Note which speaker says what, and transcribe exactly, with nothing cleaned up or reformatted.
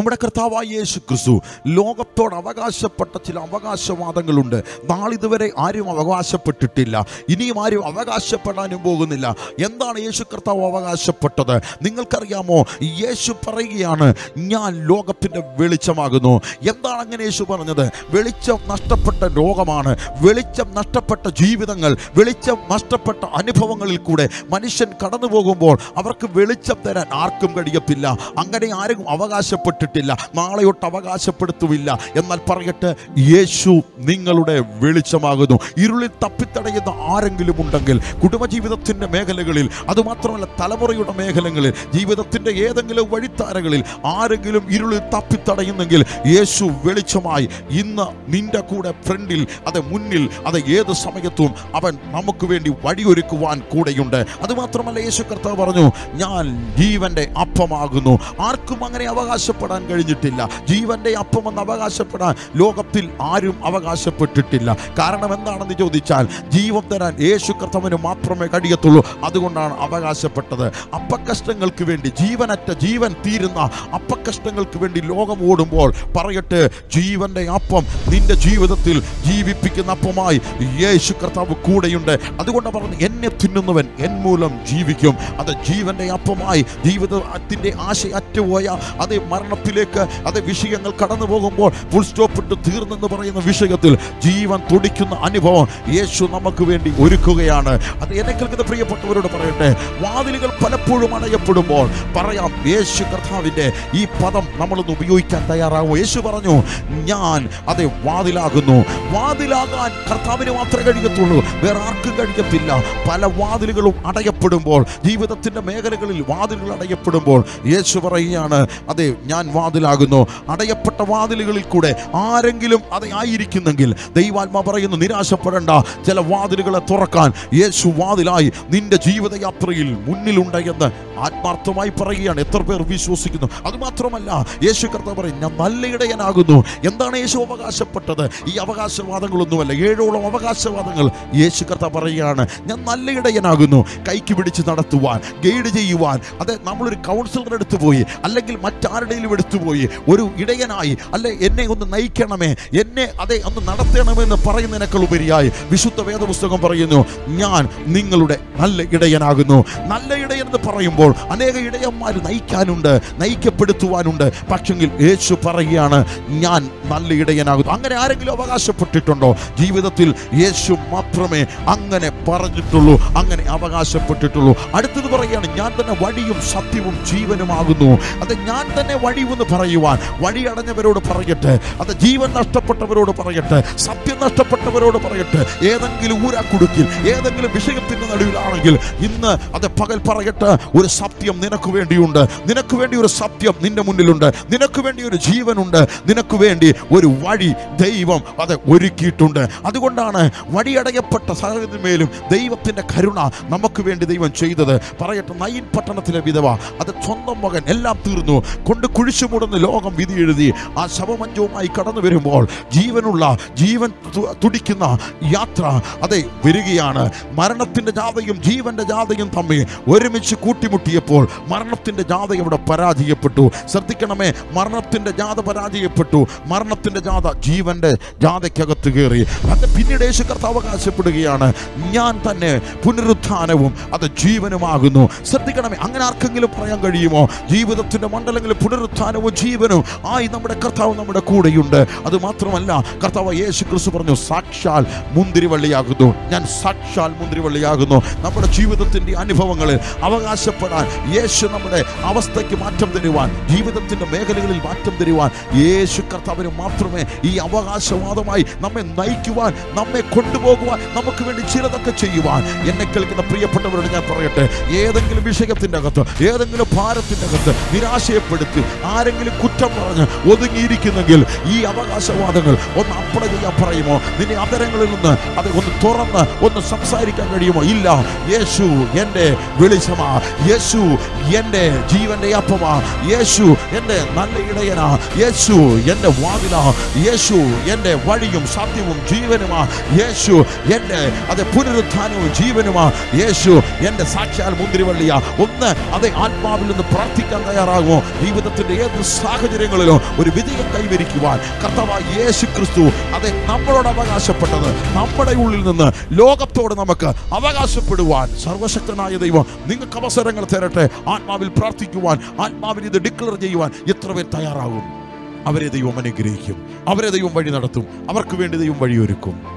Speaker 1: നമ്മുടെ കർത്താവായ യേശു ക്രിസ്തു ലോകത്തോട് അവകാശപ്പെട്ട ചില അവകാശവാദങ്ങളുണ്ട്. നാളിതുവരെ ആരും അവകാശപ്പെട്ടിട്ടില്ല, ഇനിയും ആരും അവകാശപ്പെടാനും പോകുന്നില്ല. എന്താണ് യേശു കർത്താവ് അവകാശപ്പെട്ടത് നിങ്ങൾക്കറിയാമോ? യേശു പറയുകയാണ്, ഞാൻ ലോകത്തിൻ്റെ വെളിച്ചമാകുന്നു. എന്താണ് അങ്ങനെ യേശു പറഞ്ഞത്? വെളിച്ചം നഷ്ടപ്പെട്ട ലോകമാണ്, വെളിച്ചം നഷ്ടപ്പെട്ട ജീവിതങ്ങൾ, വെളിച്ചം നഷ്ടപ്പെട്ട അനുഭവങ്ങളിൽ കൂടെ മനുഷ്യൻ കടന്നു പോകുമ്പോൾ അവർക്ക് വെളിച്ചം തരാൻ ആർക്കും കഴിയത്തില്ല. അങ്ങനെ ആരും അവകാശപ്പെട്ടിട്ടില്ല, നാളെയൊട്ട് അവകാശപ്പെടുത്തുമില്ല. എന്നാൽ പറയട്ടെ, യേശു നിങ്ങളുടെ വെളിച്ചമാകുന്നു. ഇരുളിൽ തപ്പിത്തടയുന്ന ആരെങ്കിലും ഉണ്ടെങ്കിൽ കുടുംബജീവിതത്തിൻ്റെ മേഖലകളിൽ, അതുമാത്രമല്ല തലമുറയുടെ മേഖലകളിൽ, ജീവിതത്തിൻ്റെ ഏതെങ്കിലും വഴിത്താരകളിൽ ആരെങ്കിലും ഇരുളിൽ തപ്പിത്തടയുന്നെങ്കിൽ യേശു വെളിച്ചമായി ഇന്ന് നിന്റെ കൂടെ ഫ്രണ്ടിൽ, അത് മുന്നിൽ, അത് ഏത് സമയത്തും അവൻ നമുക്ക് വേണ്ടി വഴിയൊരുക്കുവാൻ കൂടെയുണ്ട്. അതുമാത്രമല്ല യേശു കർത്താവ് പറഞ്ഞു, ഞാൻ ജീവന്റെ അപ്പമാകുന്നു. ആർക്കും അങ്ങനെ അവകാശപ്പെടാൻ കഴിഞ്ഞിട്ടില്ല. ജീവന്റെ അപ്പമെന്ന് അവകാശപ്പെടാൻ ലോകത്തിൽ ആരും അവകാശപ്പെട്ടിട്ടില്ല. കാരണം എന്താണെന്ന് ചോദിച്ചാൽ, ജീവൻ തരാൻ യേശു കർത്താവിന് മാത്രമേ കഴിയത്തുള്ളൂ. അതുകൊണ്ടാണ് അവകാശപ്പെട്ടത്. അപ്പക്കഷ്ടങ്ങൾക്ക് വേണ്ടി, ജീവനറ്റ ജീവൻ തീരുന്ന അപ്പക്കഷ്ടങ്ങൾക്ക് വേണ്ടി ലോകം ഓടുമ്പോൾ പറയട്ടെ, ജീവന്റെ അപ്പം നിന്റെ ജീവിതത്തിൽ ജീവിപ്പിക്കുന്ന അപ്പമായി യേശു കർത്താവ് കൂടെയുണ്ട്. അതുകൊണ്ട് പറഞ്ഞു, എന്നെ തിന്നുന്നവൻ എൻ മൂലം ജീവിക്കും. അത് ജീവന്റെ അപ്പമായി ജീവിതത്തിന്റെ ആശ അറ്റുപോയ അതേ മരണത്തിലേക്ക് അതേ വിഷയങ്ങൾ കടന്നു പോകുമ്പോൾ ഫുൾ സ്റ്റോപ്പ് ഇട്ട് തീർന്നെന്ന് പറയുന്ന വിഷയത്തിൽ ജീവൻ തുടിക്കുന്ന അനുഭവം യേശു നമുക്ക് വേണ്ടി ഒരുക്കുകയാണ്. അത് എന്നെ കേൾക്കുന്ന പ്രിയപ്പെട്ടവരോട് പറയട്ടെ, വാതിലുകൾ പലപ്പോഴും അടയപ്പെടുമ്പോൾ പറയാം, യേശു കർത്താവിന്റെ ഈ പദം നമ്മളൊന്ന് ഉപയോഗിക്കാൻ തയ്യാറാകുമോ? യേശു പറഞ്ഞു, ഞാൻ അതേ വാതിലാകുന്നു. വാതിലാകാൻ കർത്താവിന് മാത്രമേ കഴിയത്തുള്ളൂ, വേറെ ആർക്കും കഴിയത്തില്ല. പല വാതിലുകളും അടയപ്പെടുമ്പോൾ, ജീവിതത്തിന്റെ മേഖലകളിൽ വാതിലുകൾ അടയപ്പെടുമ്പോൾ യേശു പറയുകയാണ്, അതെ ഞാൻ വാതിലാകുന്നു. അടയപ്പെട്ട വാതിലുകളിൽ കൂടെ ആരെങ്കിലും അത് ആയിരിക്കുന്നെങ്കിൽ ദൈവാത്മാ പറയുന്നു, നിരാശപ്പെടേണ്ട. ചില വാതിലുകളെ തുറക്കാൻ യേശു വാതിലായി നിന്റെ ജീവിതയാത്രയിൽ മുന്നിലുണ്ട് എന്ന് ആത്മാർത്ഥമായി പറയുകയാണ്. എത്ര പേർ വിശ്വസിക്കുന്നു? അതുമാത്രമല്ല യേശു കർത്താവ് പറയും, ഞാൻ നല്ല ഇടയനാകുന്നു. എന്താണ് യേശു അവകാശപ്പെട്ടത്? ഈ അവകാശവാദങ്ങളൊന്നുമല്ല, ഏഴോളം അവകാശവാദങ്ങൾ യേശു കർത്താവ് പറയുകയാണ്, ഞാൻ നല്ല ഇടയനാകുന്നു. കൈക്ക് പിടിച്ച് നടത്തുവാൻ, ഗൈഡ് ചെയ്യുവാൻ, അതെ നമ്മളൊരു കൗൺസിലറുടെ അടുത്ത് പോയി അല്ലെങ്കിൽ മറ്റാരുടെയും എടുത്തു പോയി ഒരു ഇടയനായി, അല്ലെ എന്നെ ഒന്ന് നയിക്കണമേ, എന്നെ അതെ ഒന്ന് നടത്തണമെന്ന് പറയുന്നതിനേക്കാൾ ഉപരിയായി വിശുദ്ധ വേദപുസ്തകം പറയുന്നു, ഞാൻ നിങ്ങളുടെ നല്ല ഇടയനാകുന്നു. നല്ല ഇടയൻ എന്ന് പറയുമ്പോൾ അനേക ഇടയന്മാർ നയിക്കാനുണ്ട്, നയിക്കപ്പെടുത്തുവാനുണ്ട്. പക്ഷെങ്കിൽ യേശു പറയുകയാണ്, ഞാൻ നല്ല ഇടയനാകുന്നു. അങ്ങനെ ആരെങ്കിലും അവകാശപ്പെട്ടിട്ടുണ്ടോ? ജീവിതത്തിൽ യേശു മാത്രമേ അങ്ങനെ പറഞ്ഞിട്ടുള്ളൂ, അങ്ങനെ അവകാശപ്പെട്ടിട്ടുള്ളൂ. അടുത്തത് പറയുകയാണ്, ഞാൻ തന്നെ വഴിയും സത്യവും ജീവനുമാകുന്നു. അത് ഞാൻ തന്നെ വഴിയെന്ന് പറയുവാൻ വഴി അടഞ്ഞവരോട് പറയട്ടെ, അത് ജീവൻ നഷ്ടപ്പെട്ടവരോട് പറയട്ടെ, സത്യം നഷ്ടപ്പെട്ടവരോട് പറയട്ടെ, ഏതെങ്കിലും ഊരാക്കുടുക്കിൽ ഏതെങ്കിലും വിഷയത്തിന്റെ നടുവിലാണെങ്കിൽ ഇന്ന് അത് പകൽ പറയട്ടെ, ഒരു സത്യം നിനക്ക് വേണ്ടിയുണ്ട്. നിനക്ക് വേണ്ടി ഒരു സത്യം നിന്റെ മുന്നിലുണ്ട്. നിനക്ക് വേണ്ടി ഒരു ജീവനുണ്ട്. നിനക്ക് വേണ്ടി ഒരു വഴി ദൈവം അത് ഒരുക്കിയിട്ടുണ്ട്. അതുകൊണ്ടാണ് വഴിയടയപ്പെട്ട സാഹചര്യത്തിന്മേലും ദൈവത്തിന്റെ കരുണ നമുക്ക് വേണ്ടി ദൈവം ചെയ്തത്. പറയട്ടെ, നയിൻ പട്ടണത്തിലെ വിധവ, അത് സ്വന്തം മകൻ എല്ലാം തീർന്നു കൊണ്ട് കുഴിച്ചു മൂടുന്ന ലോകം വിധി എഴുതി ആ ശവമഞ്ചവുമായി കടന്നു വരുമ്പോൾ ജീവനുള്ള ജീവൻ തുടിക്കുന്ന യാത്ര അതെ വരികയാണ്. മരണത്തിന്റെ ജാഥയും ജീവന്റെ ജാഥയും തമ്മിൽ ഒരുമിച്ച് കൂട്ടിമുട്ടിയപ്പോൾ മരണത്തിന്റെ ജാഥ ഇവിടെ പരാജയപ്പെട്ടു. ശ്രദ്ധിക്കണമേ, മരണത്തിന്റെ ജാഥ പരാജയപ്പെട്ടു. മരണത്തിന്റെ ജാഥ ജീവന്റെ ജാഥയ്ക്കകത്ത് കയറി. അത് പിന്നീട് യേശു കർത്താവ് അവകാശപ്പെടുകയാണ്, ഞാൻ തന്നെ പുനരുത്ഥാനവും അത് ജീവനുമാകുന്നു. ശ്രദ്ധിക്കണമേ, അങ്ങനെ ആർക്കെങ്കിലും പറയാൻ കഴിയുമോ? ജീവിതത്തിന്റെ മണ്ഡലങ്ങളിൽ പുനരുത്ഥാനവും ജീവനും ആയി നമ്മുടെ കർത്താവ് നമ്മുടെ കൂടെയുണ്ട്. അത് മാത്രമല്ല, കർത്താവ് യേശു ക്രിസ്തു പറഞ്ഞു, സാക്ഷാൽ മുന്തിരിവള്ളിയാകുന്നു. ഞാൻ സാക്ഷാൽ മുന്തിരിവള്ളിയാകുന്നു. നമ്മുടെ ജീവിതത്തിന്റെ അനുഭവങ്ങളിൽ അവകാശപ്പെടാൻ യേശു നമ്മുടെ അവസ്ഥയ്ക്ക് മാറ്റം തരുവാൻ, ജീവിതത്തിന്റെ മേഖലകളിൽ മാറ്റം തരുവാൻ യേശു കർത്താവിന് മാത്രമേ ഈ അവകാശവാദമായി നമ്മെ നയിക്കുവാൻ, നമ്മെ കൊണ്ടുപോകുവാൻ, നമുക്ക് വേണ്ടി ചിലതൊക്കെ ചെയ്യുവാൻ. എന്നെ കേൾക്കുന്ന പ്രിയപ്പെട്ടവരോട് ഞാൻ പറയട്ടെ, ഏതെങ്കിലും വിഷയത്തിന്റെ അകത്ത്, ഏതെങ്കിലും ഭാരത്തിന്റെ അകത്ത് നിരാശയപ്പെടുത്തി ആരെങ്കിലും കുറ്റം പറഞ്ഞ് ഒതുങ്ങിയിരിക്കുന്നെങ്കിൽ ഈ അവകാശവാദങ്ങൾ ഒന്ന് അപ്പട ചെയ്യാൻ പറയുമോ? നിന്റെ അതരങ്ങളിൽ നിന്ന് അത് ഒന്ന് തുറന്ന് ഒന്ന് സംസാരിക്കാൻ കഴിയുമോ? ഇല്ല. യേശു എൻ്റെ വെളിച്ചമാ, യേശു എൻ്റെ ജീവന്റെ അപ്പമാ, യേശു എൻ്റെ നല്ല ഇടയനാ, യേശു എൻ്റെ വാതിലാ, യേശു എൻ്റെ വഴിയും സത്യവും ജീവനുമാ, യേശു എൻ്റെ അത് പുനരുത്ഥാനവും ജീവനുമാ, യേശു എൻ്റെ സാക്ഷാൽ മുന്തിരിവള്ളിയാ. ഒന്ന് അത് ആത്മാവിൽ ആത്മാവിൽ നിന്ന് പ്രാർത്ഥിക്കാൻ തയ്യാറാകുമോ? ജീവിതത്തിന്റെ ഏത് സാഹചര്യങ്ങളിലും ഒരു വിജയം കൈവരിക്കുവാൻ കർത്താവായ യേശു ക്രിസ്തു അതെ നമ്മളോട് അവകാശപ്പെട്ടത് നമ്മുടെ ഉള്ളിൽ നിന്ന് ലോകത്തോട് നമുക്ക് അവകാശപ്പെടുവാൻ സർവശക്തനായ ദൈവം നിങ്ങൾക്ക് അവസരങ്ങൾ തരട്ടെ. ആത്മാവിൽ പ്രാർത്ഥിക്കുവാൻ, ആത്മാവിൽ ഇത് ഡിക്ലെയർ ചെയ്യുവാൻ എത്ര പേർ തയ്യാറാകും? അവരെ ദൈവം അനുഗ്രഹിക്കും, അവരെ ദൈവം വഴി നടത്തും, അവർക്ക് വേണ്ടി ദൈവം വഴിയൊരുക്കും.